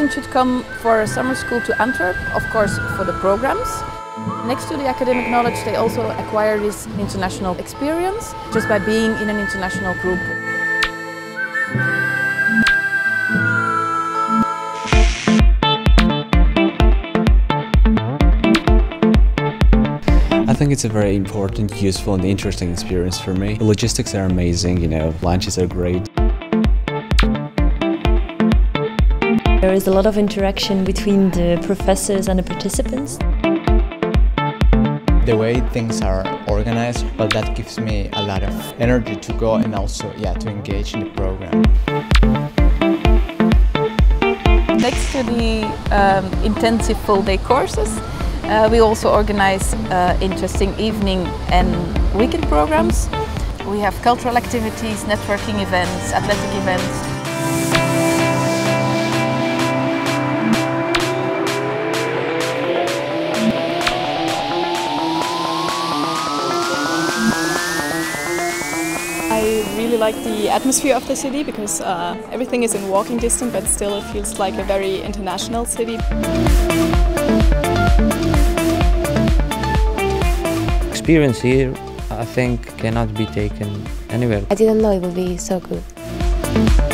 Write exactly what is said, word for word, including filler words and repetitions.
student should come for a summer school to Antwerp, of course for the programs. Next to the academic knowledge, they also acquire this international experience just by being in an international group. I think it's a very important, useful and interesting experience for me. The logistics are amazing, you know, lunches are great. There is a lot of interaction between the professors and the participants. The way things are organized, well, that gives me a lot of energy to go and also, yeah, to engage in the program. Next to the um, intensive full-day courses, uh, we also organize uh, interesting evening and weekend programs. We have cultural activities, networking events, athletic events. I really like the atmosphere of the city because uh, everything is in walking distance, but still it feels like a very international city. Experience here, I think, cannot be taken anywhere. I didn't know it would be so good.